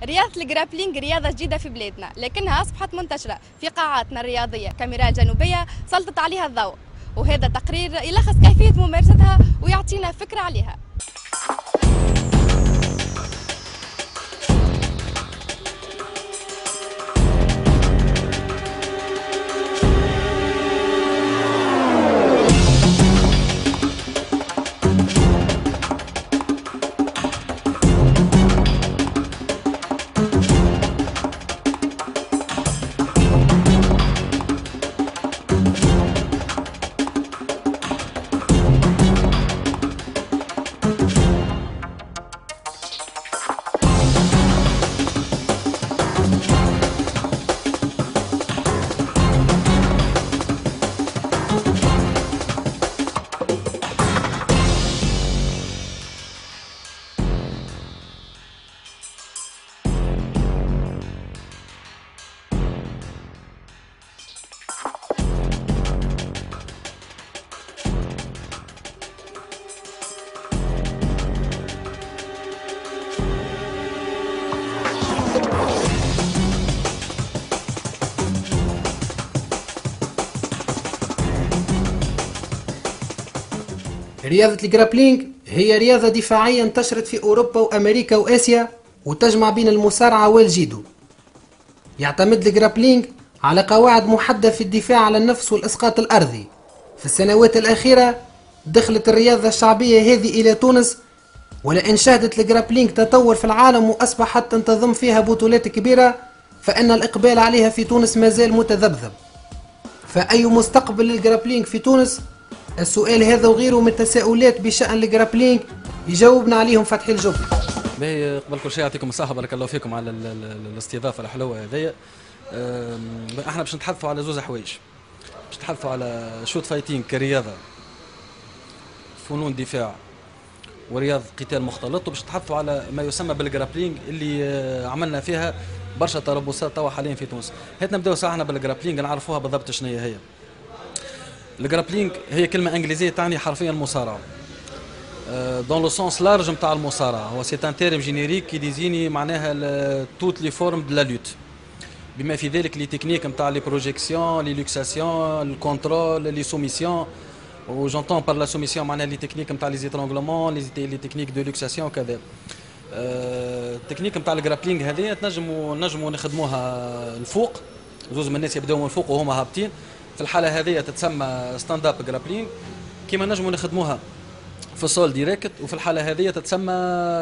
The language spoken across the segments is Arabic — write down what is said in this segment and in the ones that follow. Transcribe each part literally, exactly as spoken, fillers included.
رياضة الجرابلينج رياضة جديدة في بلادنا، لكنها أصبحت منتشرة في قاعاتنا الرياضية كاميرا جنوبية سلطت عليها الضوء، وهذا تقرير يلخص كيفية ممارستها ويعطينا فكرة عليها. رياضة الجرابلينج هي رياضة دفاعية انتشرت في أوروبا وأمريكا وآسيا وتجمع بين المصارعة والجيدو. يعتمد الجرابلينج على قواعد محددة في الدفاع على النفس والإسقاط الأرضي. في السنوات الأخيرة دخلت الرياضة الشعبية هذه إلى تونس، ولئن شهدت الجرابلينج تطور في العالم وأصبحت تنتظم فيها بطولات كبيرة، فإن الإقبال عليها في تونس ما زال متذبذب. فأي مستقبل للجرابلينج في تونس؟ السؤال هذا وغيره من التساؤلات بشأن الجرابلينج يجاوبنا عليهم فتحي الجبري. باهي قبل كل شيء يعطيكم الصحة، بارك الله فيكم على الاستضافة الحلوة هذيا. احنا باش نتحدثوا على زوز حوايج، باش نتحدثوا على شوت فايتينغ كرياضة، فنون دفاع ورياض قتال مختلط، وباش نتحدثوا على ما يسمى بالجرابلينج اللي عملنا فيها برشا تربصات توا حاليا في تونس. هات نبداو ساعة احنا بالجرابلينج نعرفوها بالضبط شنو هي. الجرابلينج هي كلمة انجليزية تعني حرفيا المصارعة. دون لو سونس لارج نتاع المصارعة، هو سي ان تيرم جينيريك كي ديزيني معناها توت لي فورم دو لا لوت، بما في ذلك لي تكنيك نتاع لي بروجيكسيون، لي لوكساسيون، الكونترول، لي سوميسيون، و جونتون بار لا سوميسيون معناها لي تكنيك نتاع لي زيترونغلومون، لي تكنيك دو لوكساسيون وكذا. التكنيك نتاع الجرابلينج هذه تنجموا نجموا نخدموها الفوق، زوز من الناس يبداو من الفوق وهما هابطين، في الحالة هذه تتسمى ستاند اب جرابلينج. كيما نجموا نخدموها في السول ديريكت، وفي الحالة هذه تتسمى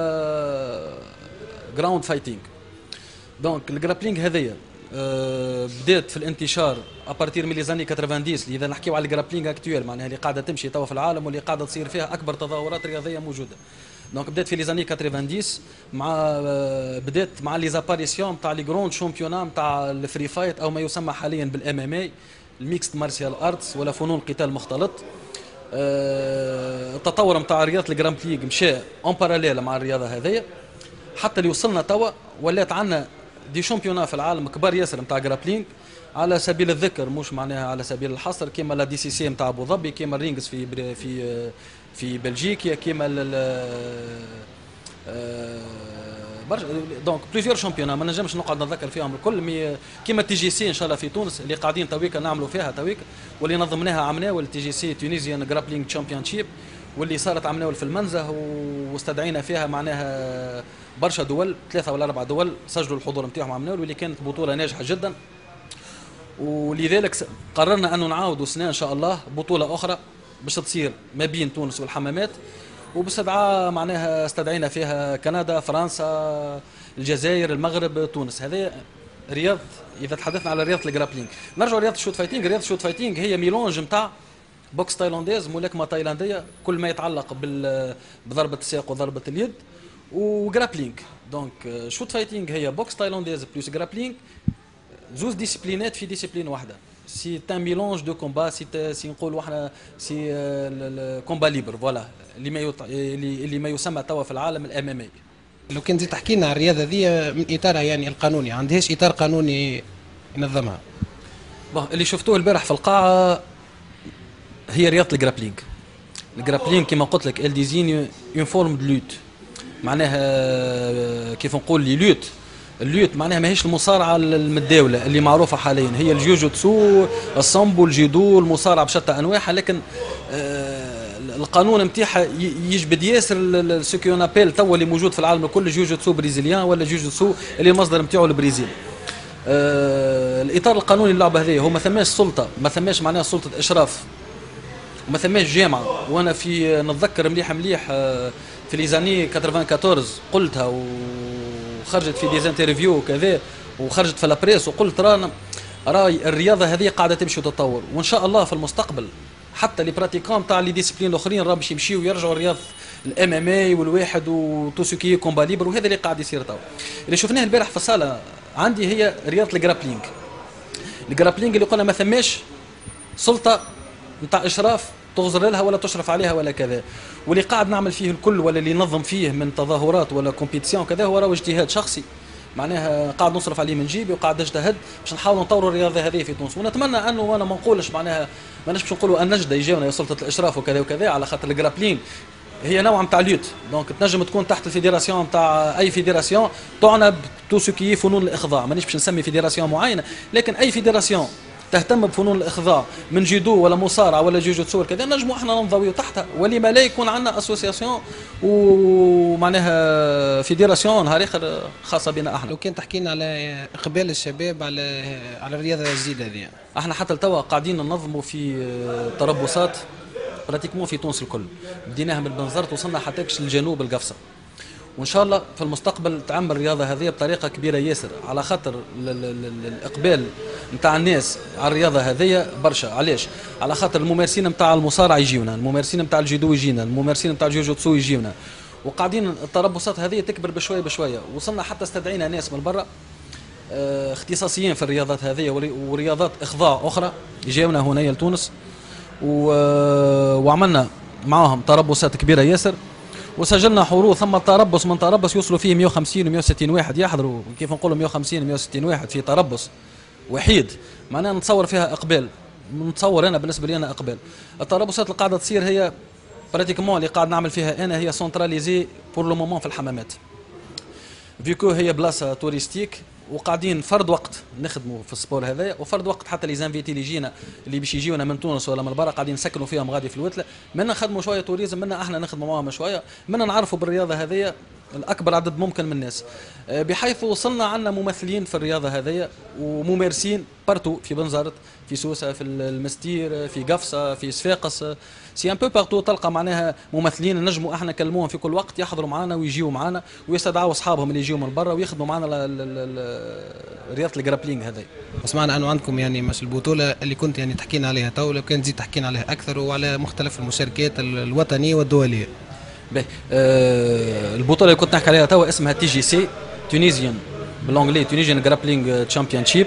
جراوند فايتينغ. دونك الجرابلينج هذه أه بدات في الانتشار ابارتير من لي زاني ثمانين، اذا نحكيو على الجرابلينج اكتويل معناها اللي قاعده تمشي توا في العالم واللي قاعده تصير فيها اكبر تظاهرات رياضيه موجوده. دونك بدات في لي زاني ثمانين مع أه بدات مع لي زاباريسيون تاع لي جروند شامبيونا تاع الفري فايت او ما يسمى حاليا بالام ام اي، الميكست مارسيال ارتس ولا فنون قتال مختلط. أه التطور نتاع رياضه الجرابلينج مشى اون باراليل مع الرياضه هذيا حتى اللي وصلنا توا ولات عندنا دي شامبيونا في العالم كبار ياسر نتاع جرابلينج، على سبيل الذكر مش معناها على سبيل الحصر، كيما لا دي سي سي نتاع ابو ظبي، كيما الرينجز في في في بلجيكا، كيما برشا دونك بليزيور شامبيونا ما نجمش نقعد نتذكر فيهم الكل، مي كيما تي جي سي ان شاء الله في تونس اللي قاعدين تويكا نعملوا فيها تويكا، واللي نظمناها عمناول تي جي سي تونيزيان جرابلينج تشامبيون شيب، واللي صارت عمناول في المنزه واستدعينا فيها معناها برشا دول، ثلاثه ولا اربع دول سجلوا الحضور نتاعهم عمناول، واللي كانت بطوله ناجحه جدا. ولذلك قررنا انه نعاودوا سنه ان شاء الله بطوله اخرى باش تصير ما بين تونس والحمامات، وباستدعاء معناها استدعينا فيها كندا، فرنسا، الجزائر، المغرب، تونس. هذا رياض اذا تحدثنا على رياضه الجرابلينج. نرجعوا لرياضه الشوت فايتينغ. رياضه الشوت فايتينغ هي ميلونج نتاع بوكس تايلانديز، ملاكمه تايلانديه، كل ما يتعلق بضربه الساق وضربه اليد وجرابلينج. دونك شوت فايتينغ هي بوكس تايلانديز بلس جرابلينج، زوز ديسيبلينات في ديسيبلين واحده. سي تان ميلونج دو كومبا، سي سي نقولوا احنا سي كومبا ليبر، فوالا اللي ما يط... اللي اللي ما يسمى توا في العالم الام ام اي. لو كان زيد تحكي لنا عن الرياضه ذي من اطارها يعني القانوني، عندهاش اطار قانوني ينظمها؟ بون اللي شفتوه البارح في القاعه هي رياضه الجرابلينج. الجرابلينج كما قلت لك ال ديزيني اون فورم دو لوت، معناها كيف نقول لي لوت الليوت معناها ماهيش المصارعه المتداوله اللي معروفه حاليا، هي الجوجوتسو، السامبو، الجيدو، المصارعه بشتى انواعها، لكن آه القانون نتاعها يجبد ياسر سكي اون ابيل توا اللي موجود في العالم الكل جوجوتسو بريزيليان ولا جوجوتسو اللي المصدر نتاعو البرازيل. آه الاطار القانوني للعبه هذه هو ما ثماش سلطه، ما ثماش معناها سلطه اشراف، وما ثماش جامعه. وانا في نتذكر مليح مليح آه في لي زاني أربعة وثمانين قلتها وخرجت في دي انترفيو وكذا وخرجت في لابريس وقلت رانا راي الرياضه هذه قاعده تمشي وتتطور، وان شاء الله في المستقبل حتى لي براتيكون تاع لي ديسيبلين الاخرين راهم باش يمشيو ويرجعوا الرياضه الام ام اي والواحد وتو سو كي كومبا ليبر، وهذا اللي قاعد يصير توا. اللي شفناه البارح في الصاله عندي هي رياضه الجرابلينج. الجرابلينج اللي قلنا ما ثماش سلطه نتاع اشراف تغزر لها ولا تشرف عليها ولا كذا، واللي قاعد نعمل فيه الكل ولا اللي ينظم فيه من تظاهرات ولا كومبيتيسيون كذا هو راهو اجتهاد شخصي، معناها قاعد نصرف عليه من جيبي وقاعد نجتهد باش نحاولوا نطوروا الرياضه هذه في تونس. ونتمنى انه وانا ما نقولش معناها ماناش باش نقولوا ان نجده يجيونا يا سلطه الاشراف وكذا وكذا، على خاطر الجرابلين هي نوع نتاع ليوت، دونك تنجم تكون تحت الفيدراسيون نتاع اي فيدراسيون تعنى بتو سو كي فنون الاخضاع، مانيش باش نسمي فيدراسيون معينه، لكن اي فيدراسيون تهتم بفنون الاخضاع من جيدو ولا مصارعه ولا جوجوتسو كذا نجموا احنا ننضويو تحتها، ولما لا يكون عندنا اسوسياسيون ومعناها فيدراسيون نهار اخر خاصه بنا احنا. لو كان تحكي لنا على اقبال الشباب على على الرياضه الجديده هذه، احنا حتى لتوا قاعدين ننظموا في تربصات براتيكمون في تونس الكل، بديناها من بنزرت وصلنا حتى للجنوب القفصه، وان شاء الله في المستقبل تعمل الرياضه هذه بطريقه كبيره ياسر، على خاطر الاقبال نتاع الناس على الرياضه هذه برشا. علاش؟ على خاطر الممارسين نتاع المصارعه يجيونا، الممارسين نتاع الجيدو يجينا، الممارسين نتاع الجوجوتسو يجيونا، وقاعدين التربصات هذه تكبر بشويه بشويه. وصلنا حتى استدعينا ناس من برا اه اختصاصيين في الرياضات هذه ورياضات اخضاع اخرى يجيونا هنا لتونس، وعملنا معاهم تربصات كبيره ياسر، وسجلنا حضور. ثم تربص من تربص يوصلوا فيه مئة وخمسين و مئة وستين واحد يحضروا، كيف نقولوا مئة وخمسين و مئة وستين واحد في تربص وحيد، معناها نتصور فيها اقبال، نتصور انا بالنسبه لي انا اقبال. التربصات اللي قاعده تصير هي براتيكمون اللي قاعد نعمل فيها انا هي سونتراليزي بور لو مومون في الحمامات، فيكو هي بلاصه توريستيك، وقاعدين فرد وقت نخدموا في السبور هذايا، وفرد وقت حتى لي زانفيتي اللي يجينا اللي باش يجيونا من تونس ولا من برا قاعدين نسكنوا فيهم غادي في الوتله، منا نخدموا شويه توريزم، منا احنا نخدموا معاهم شويه، منا نعرفوا بالرياضه هذيا الاكبر عدد ممكن من الناس، بحيث وصلنا عندنا ممثلين في الرياضه هذيا وممارسين بارتو في بنزرت، في سوسه، في المستير، في قفصه، في صفاقس، سي ان بو بارتو تلقى معناها ممثلين نجموا احنا نكلموهم في كل وقت يحضروا معنا ويجيوا معنا ويستدعوا اصحابهم اللي يجيوا من برا ويخدموا معنا رياضه الجرابلينج هذه. سمعنا انه عندكم يعني مش البطوله اللي كنت يعني تحكينا عليها تو، لو كان تزيد تحكينا عليها اكثر وعلى مختلف المشاركات الوطنيه والدوليه. باهي آه البطوله اللي كنت نحكي عليها تو اسمها تي جي سي، تونيزيان بالانجلي تونيزيان جرابلينج تشامبيون شيب.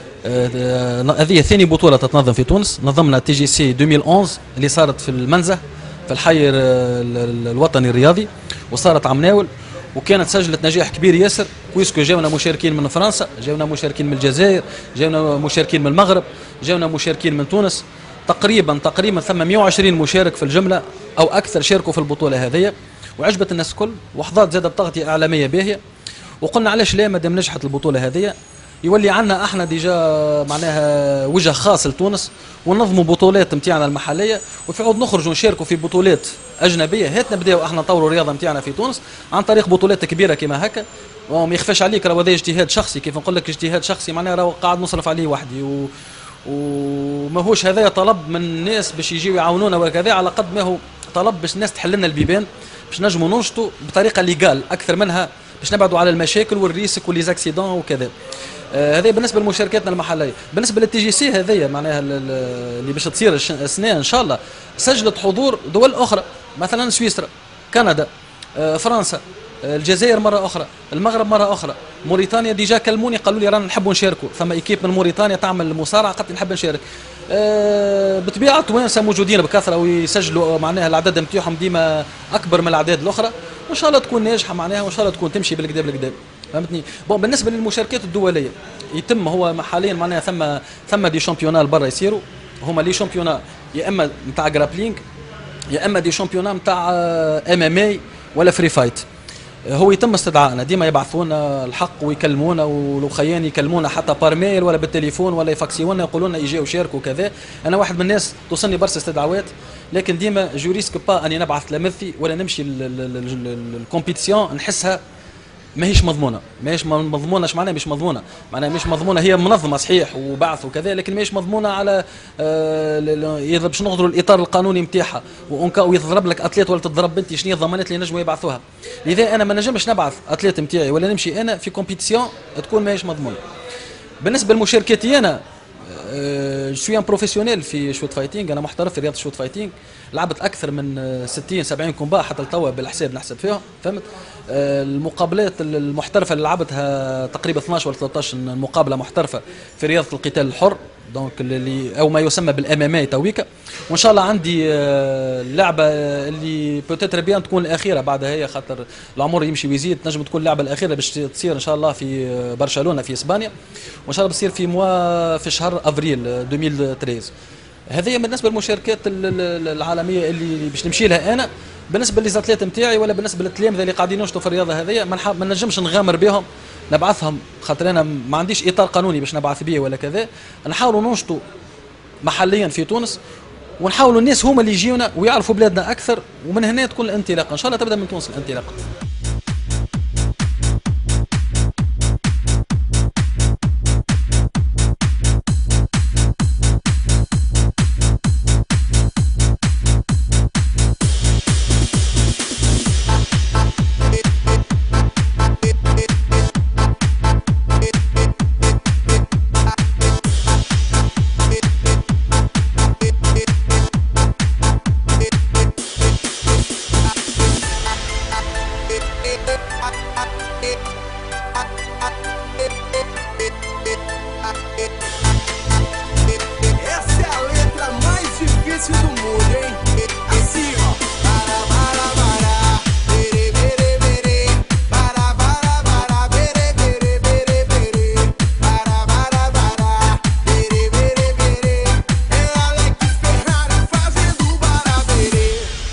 هذه آه ثاني بطوله تتنظم في تونس، نظمنا تي جي سي ألفين وأحد عشر اللي صارت في المنزه في الحي الوطني الرياضي، وصارت عمناول وكانت سجلت نجاح كبير ياسر، بويسكو جاونا مشاركين من فرنسا، جاونا مشاركين من الجزائر، جاونا مشاركين من المغرب، جاونا مشاركين من تونس، تقريبا تقريبا ثم مئة وعشرين مشارك في الجمله او اكثر شاركوا في البطوله هذه، وعجبت الناس الكل وحظات زادت بتغطيه اعلاميه باهيه. وقلنا علاش لا مادام نجحت البطوله هذه يولي عندنا احنا ديجا معناها وجه خاص لتونس، وننظموا بطولات نتاعنا المحليه وفي عود نخرجوا نشاركوا في بطولات اجنبيه. هات نبداو احنا نطوروا الرياضه نتاعنا في تونس عن طريق بطولات كبيره كما هكا، وما يخفاش عليك راهو هذا اجتهاد شخصي، كيف نقول لك اجتهاد شخصي معناها راهو قاعد نصرف عليه وحدي، و وماهوش هذايا طلب من الناس باش يجيو يعاونونا وكذا، على قد ما هو طلب باش الناس تحل لنا البيبان باش نجموا ننشطوا بطريقه ليغال اكثر منها باش نبعدوا على المشاكل والريسك والليزاكسيدون وكذا. آه هذا بالنسبه لمشاركاتنا المحليه. بالنسبه للتي جي سي هذيا معناها اللي باش تصير السنه ان شاء الله، سجلت حضور دول اخرى مثلا سويسرا، كندا، آه فرنسا، آه الجزائر مره اخرى، المغرب مره اخرى، موريتانيا ديجا كلموني قالوا لي رانا نحبوا نشاركوا، ثم ايكيب من موريتانيا تعمل مصارعه قالت نحب نشارك. آه بطبيعه التوانسه موجودين بكثره ويسجلوا معناها العدد نتاعهم ديما اكبر من الاعداد الاخرى، وان شاء الله تكون ناجحه معناها وان شاء الله تكون تمشي بالكدا بالكدا. فهمتني؟ بون بالنسبه للمشاركات الدوليه يتم هو حاليا معناها ثم ثم دي شامبيونال برا يصيروا، هما لي شامبيونا يا اما نتاع جرابلينج يا اما دي شامبيونا نتاع ام ام اي ولا فري فايت. هو يتم استدعائنا ديما، يبعثونا الحق ويكلمونا، ولو خيان يكلمونا حتى بار ميل ولا بالتليفون ولا يفاكسيونا يقولوا لنا يجيو يشاركوا كذا. انا واحد من الناس توصلني برشا استدعاءات، لكن ديما جو ريسك با اني نبعث تلامذتي ولا نمشي الكومبيتيسيون نحسها ماهيش مضمونه. ماهيش مضمونه. اش معناها مش مضمونه؟ معناها مش مضمونه، هي منظمه صحيح وبعث وكذا، لكن ماهيش مضمونه على آه اذا باش نغدروا الاطار القانوني نتاعها، وانكا ويضرب لك اتليت ولا تضرب بنتي، شنو هي الضمانات اللي نجموا يبعثوها؟ لذا انا ما نجمش نبعث اتليت نتاعي ولا نمشي انا في كومبيتيسيون تكون ماهيش مضمونه. بالنسبه لمشاركتي انا شوي ان بروفيسيونيل في شوت فايتينغ، انا محترف في رياضه الشوت فايتينغ، لعبت اكثر من ستين سبعين كومبا حتى لتوا بالحساب نحسب فيهم، فهمت؟ المقابلات المحترفه اللي لعبتها تقريبا اثناش ولا ثلاثطاش مقابله محترفه في رياضه القتال الحر، دونك اللي او ما يسمى بالام ام اي تويكا. وان شاء الله عندي اللعبه اللي بوتيتر بيان تكون الاخيره بعدها، هي خاطر العمر يمشي ويزيد، تنجم تكون اللعبه الاخيره باش تصير ان شاء الله في برشلونه في اسبانيا، وان شاء الله بتصير في موا في شهر افريل ألفين وثلاثة عشر. هذه بالنسبه للمشاركات العالميه اللي باش نمشي لها انا. بالنسبه للزاتليت نتاعي ولا بالنسبه للتلامذه اللي قاعدين ينشطوا في الرياضه هذه، ما, ما نجمش نغامر بهم نبعثهم، خاطر انا ما عنديش اطار قانوني باش نبعث بيه ولا كذا. نحاولوا ننشطوا محليا في تونس، ونحاولوا الناس هما اللي يجيونا ويعرفوا بلادنا اكثر، ومن هنا تكون الانطلاقه ان شاء الله تبدا من تونس الانطلاقه. Essa é a letra mais difícil do mundo, hein? Assim, ó. Para, para, para, bere, bere, bere. Para, para, para, bere, bere, bere, bere. Para, para, para, bere, bere, bere. É Alex Ferrari fazendo barabere.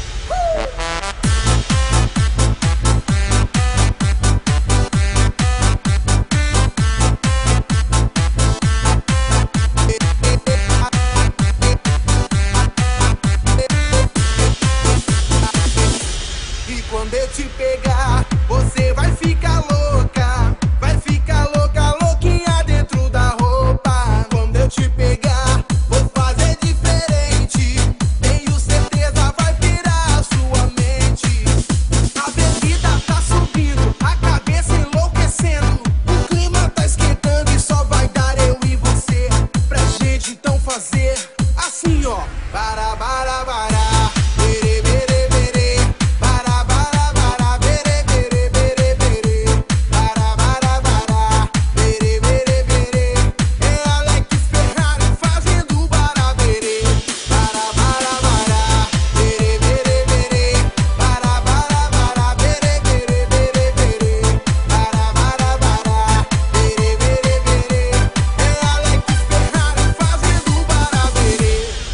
E quando eu te pegar, você vai ficar louca. Vai ficar louca, louquinha dentro da roupa. Quando eu te pegar, vou fazer diferente. Tenho certeza vai pirar a sua mente. A bebida tá subindo, a cabeça enlouquecendo. O clima tá esquentando e só vai dar eu e você. Pra gente então fazer assim, ó. Para, para, para. Bere, bere, bere. Para, para, para. Bere, bere, bere, bere. Para, para, para. Bere, bere, bere. É Alex Ferrari fazendo barabere. Para, para, para. Bere, bere, bere. Para, para, para. Bere, bere, bere, bere. Para, para, para. Bere, bere, bere. É Alex Ferrari fazendo barabere.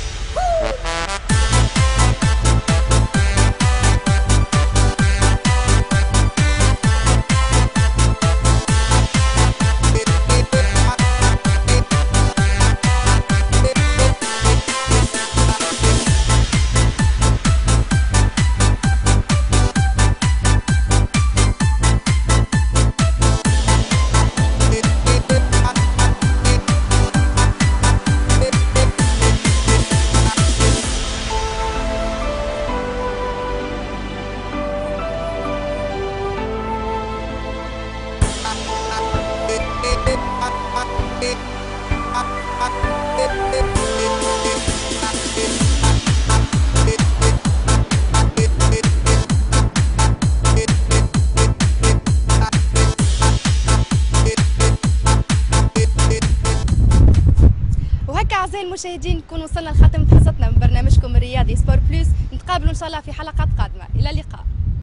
وهكا اعزائي المشاهدين نكون وصلنا لختام حصتنا من برنامجكم الرياضي سبور بلوس. نتقابلوا ان شاء الله في حلقات قادمه، الى اللقاء.